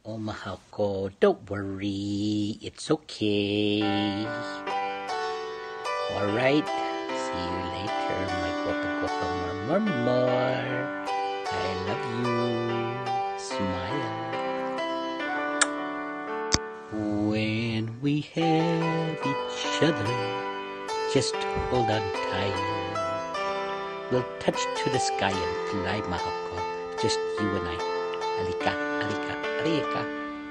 Oh, mahal ko, don't worry. It's okay. Alright. See you later, my guapa more. I love you. Smile. When we have each other, just hold on tight. We'll touch to the sky and fly, mahal ko. Just you and I. Alika, alika, alika.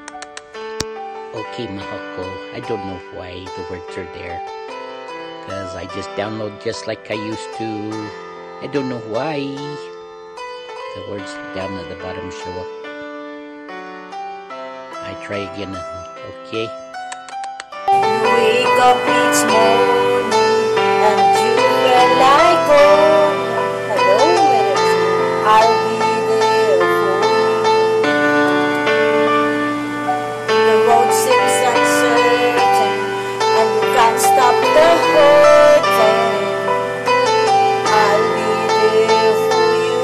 Okay, mahal ko. I don't know why the words are there. Because I just download just like I used to. I don't know why the words down at the bottom show up. I try again. Okay. Wake up each morning and you will like home. Hello, I'll be there for you. The road seems uncertain and you can't stop the hurting. I'll be there for you.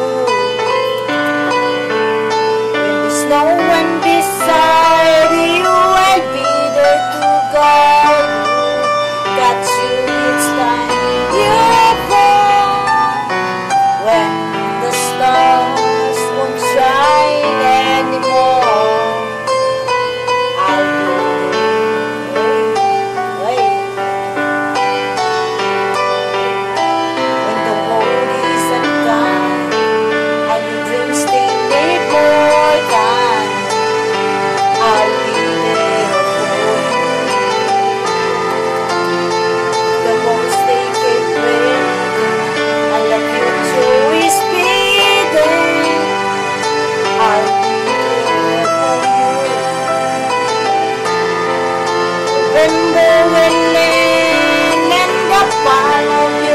When there's no one beside you, I'll be there to guide you. Got you each time you're born. When the stars won't shine anymore, I'll be there. When the world isn't kind and your dreams they need more time, I'll be there for you. The walls they keep breaking and the future is fading, I'll be there for you. Remember when Len and the Apollo